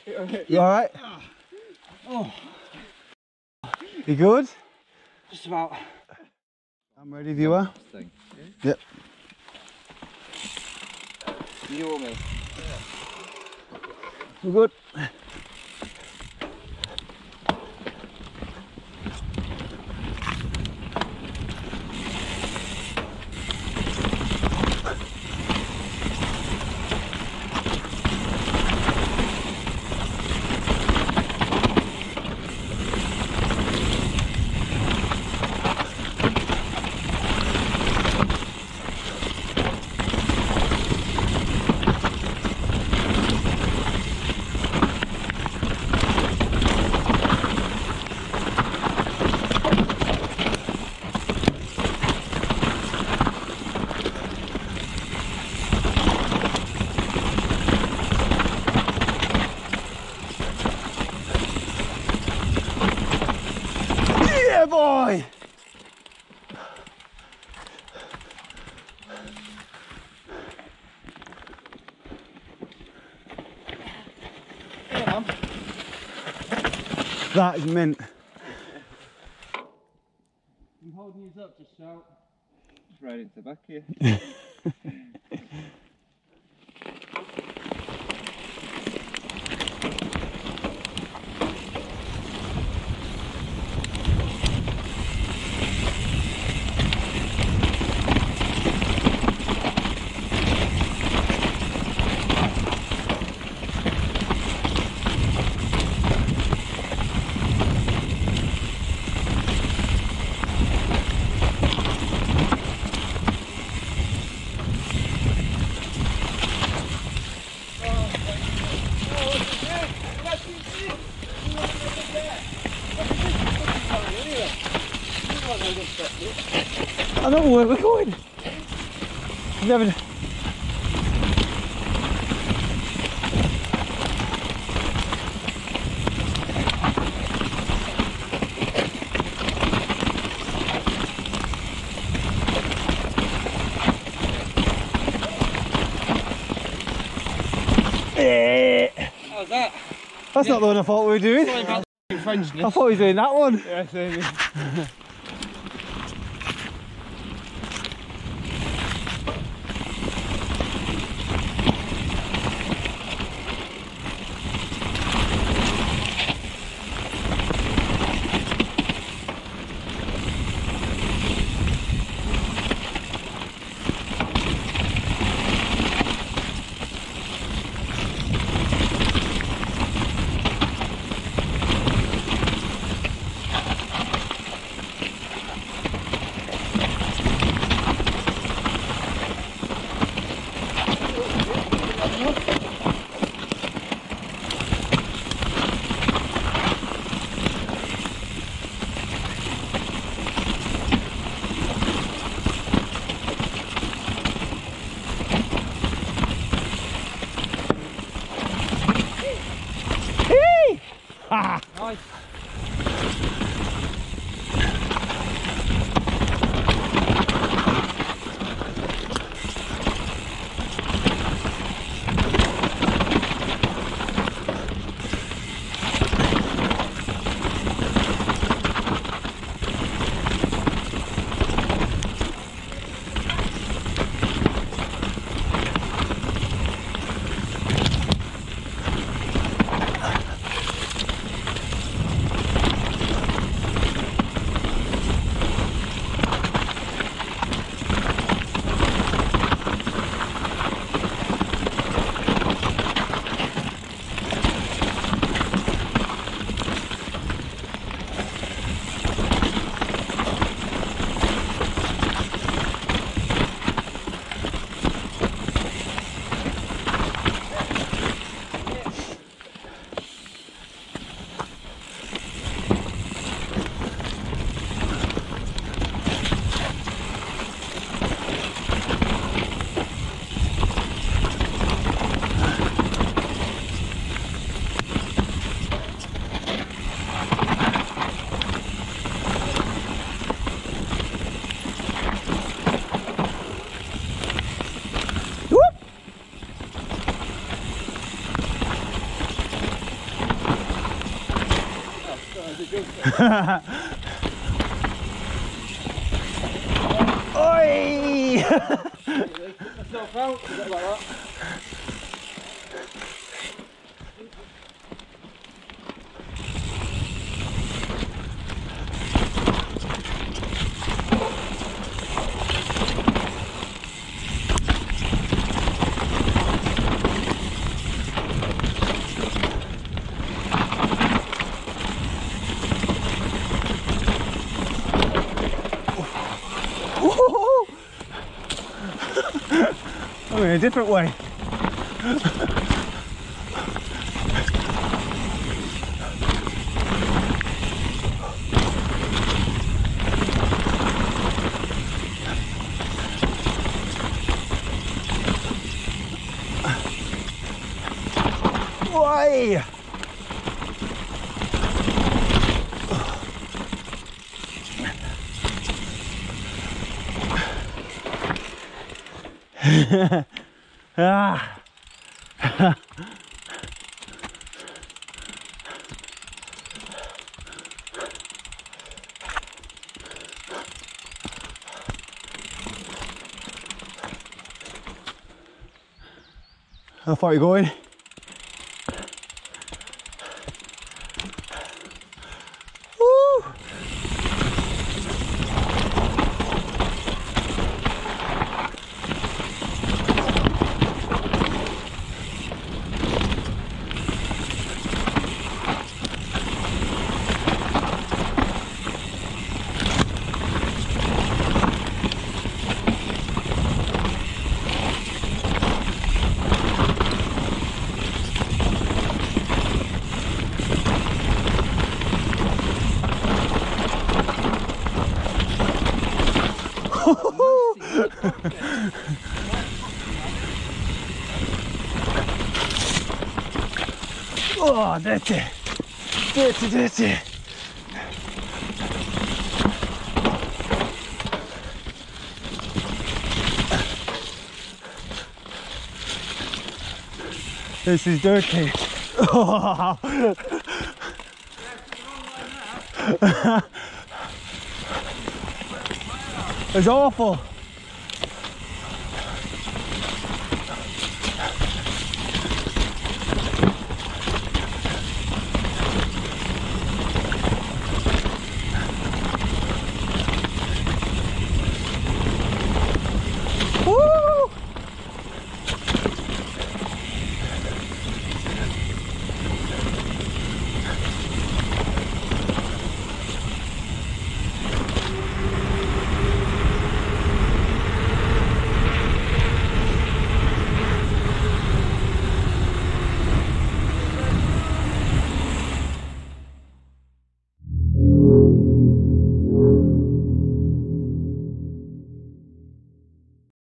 You alright? Oh. You good? Just about. I'm ready if you are. Yep. You or me? We're good. Yeah, boy! That is mint. I'm holding these up, just shout. Just right into the back here. I don't know where we're going. Never. How's that? That's not the one I thought we were doing. I thought we were doing that one. Yeah, same. Nice. the jumper. Oi! Put myself out, a bit like that. I'm in a different way. Why? Ah. How far are you going? Woo! Oh, dirty, dirty, dirty. This is dirty. Oh. It's awful.